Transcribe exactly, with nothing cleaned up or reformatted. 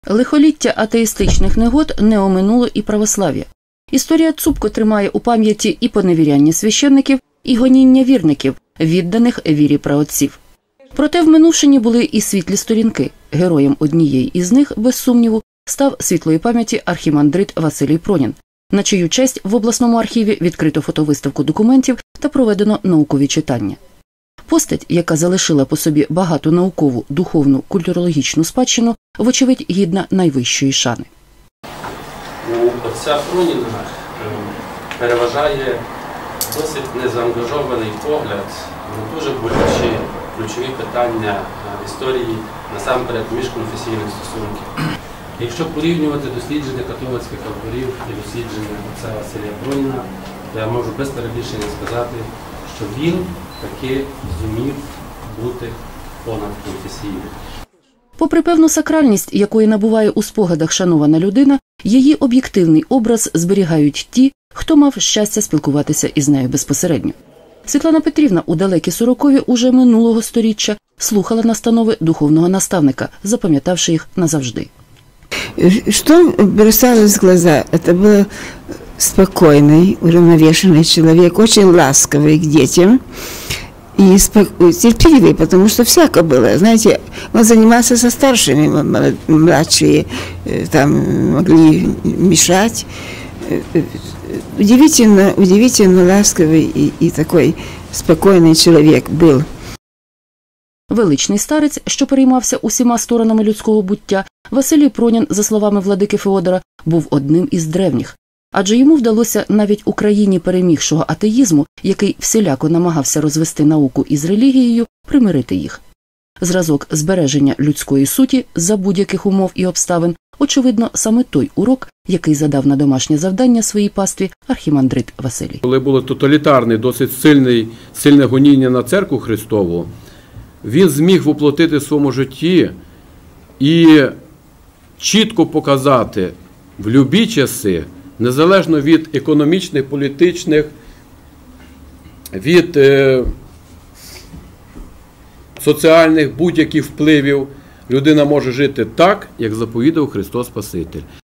Лихоліття атеїстичних негод не оминуло і православ'я. Історія цупко тримає у пам'яті і поневіряння священників, і гоніння вірників, відданих вірі праотців. Проте в минувшині були і світлі сторінки. Героєм однієї із них, без сумніву, став світлої пам'яті архімандрит Василій Пронін, на чию честь в обласному архіві відкрито фотовиставку документів та проведено наукові читання. Постать, яка залишила по собі багату наукову, духовну, культурологічну спадщину, вочевидь гідна найвищої шани. У отця Проніна переважає досить незаангажований погляд на дуже болючі ключові питання історії, насамперед міжконфесійних стосунків. Якщо порівнювати дослідження католицьких авторів і дослідження отця Василія Проніна, то я можу без перебільшення сказати, що він таки зумів бути понадконфесійним. Попри певну сакральність, якої набуває у спогадах шанована людина, її об'єктивний образ зберігають ті, хто мав щастя спілкуватися із нею безпосередньо. Світлана Петрівна у далекі сорокові уже минулого сторіччя слухала настанови духовного наставника, запам'ятавши їх назавжди. Что бросалось в глаза? Это был спокойный, уравновешенный человек, очень ласковый к детям и терпеливый, потому что всяко было. Знаете, он занимался со старшими, младшие там могли мешать. Удивительно, удивительно ласковый и, и такой спокойный человек был. Величний старець, що переймався усіма сторонами людського буття, Василій Пронін, за словами владики Феодора, був одним із древніх. Адже йому вдалося навіть у країні перемігшого атеїзму, який всіляко намагався розвести науку із релігією, примирити їх. Зразок збереження людської суті за будь-яких умов і обставин, очевидно, саме той урок, який задав на домашнє завдання своїй пастві архімандрит Василій. Коли було тоталітарне, досить сильний, сильне гоніння на церкву Христову, він зміг воплотити в своєму житті і чітко показати в любі часи, незалежно від економічних, політичних, від е, соціальних будь-яких впливів, людина може жити так, як заповідав Христос Спаситель.